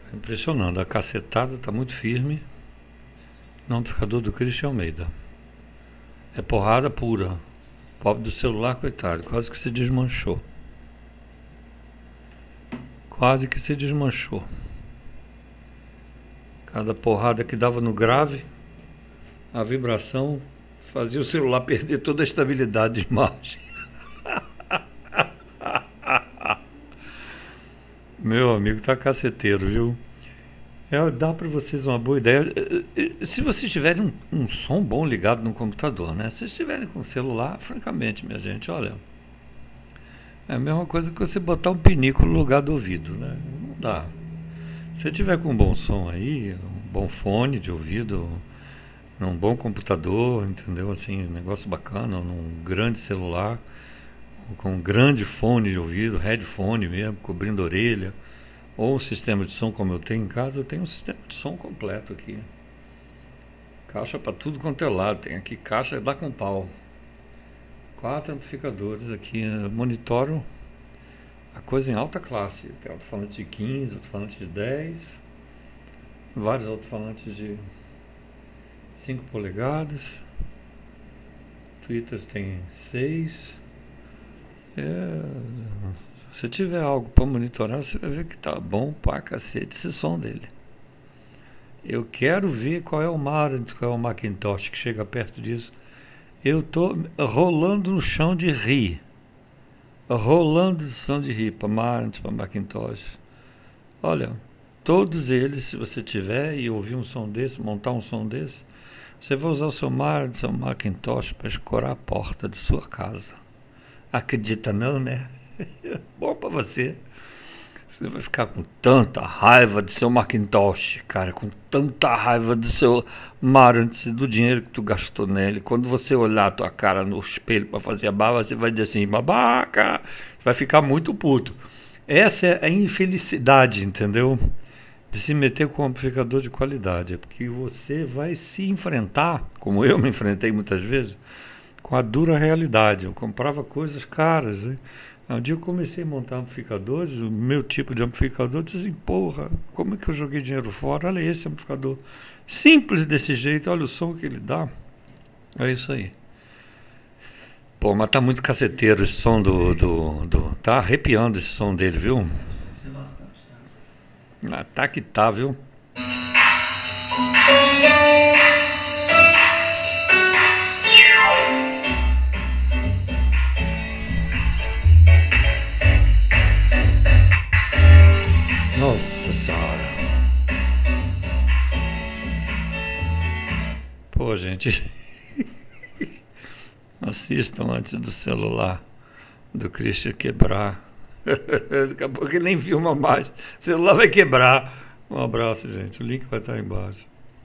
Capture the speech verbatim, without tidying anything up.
Impressionante, a cacetada está muito firme no amplificador do Christian Almeida. É porrada pura. Pobre do celular, coitado, quase que se desmanchou. Quase que se desmanchou. Cada porrada que dava no grave, a vibração fazia o celular perder toda a estabilidade de imagem. Meu amigo, tá caceteiro, viu? É, dá para vocês uma boa ideia. Se vocês tiverem um, um som bom ligado no computador, né? Se vocês estiverem com o celular, francamente, minha gente, olha, é a mesma coisa que você botar um pinico no lugar do ouvido, né? Não dá. Se você tiver com um bom som aí, um bom fone de ouvido, num bom computador, entendeu? Assim, negócio bacana, num grande celular, com um grande fone de ouvido, headphone mesmo, cobrindo a orelha, ou um sistema de som como eu tenho em casa, eu tenho um sistema de som completo aqui. Caixa para tudo quanto é lado, tem aqui caixa dá com pau. Quatro amplificadores aqui, eu monitoro a coisa em alta classe. Tem alto-falante de quinze, alto-falante de dez, vários alto-falantes de cinco polegadas, Twitter tem seis. É, se tiver algo para monitorar, você vai ver que tá bom pra cacete esse som dele. Eu quero ver qual é o Marantz, qual é o Macintosh que chega perto disso. Eu tô rolando no chão de rir. Rolando no chão de rir para Marantz, para Macintosh. Olha, todos eles, se você tiver e ouvir um som desse, montar um som desse, você vai usar o seu Marantz, seu Macintosh para escorar a porta de sua casa. Acredita não, né? Bom pra você. Você vai ficar com tanta raiva do seu Macintosh, cara, com tanta raiva do seu Marantz, do dinheiro que tu gastou nele. Quando você olhar a tua cara no espelho para fazer a barba, você vai dizer assim, babaca, vai ficar muito puto. Essa é a infelicidade, entendeu? De se meter com um amplificador de qualidade. É porque você vai se enfrentar, como eu me enfrentei muitas vezes, com a dura realidade. Eu comprava coisas caras, né? Um dia eu comecei a montar amplificadores, o meu tipo de amplificador, eu disse assim, porra, como é que eu joguei dinheiro fora? Olha esse amplificador, simples desse jeito, olha o som que ele dá. É isso aí. Pô, mas tá muito caceteiro esse som do... do, do tá arrepiando esse som dele, viu? Ah, tá que tá, viu? Nossa senhora. Pô, gente. Assistam antes do celular do Christian quebrar. Daqui a pouco ele nem filma mais. O celular vai quebrar. Um abraço, gente. O link vai estar aí embaixo.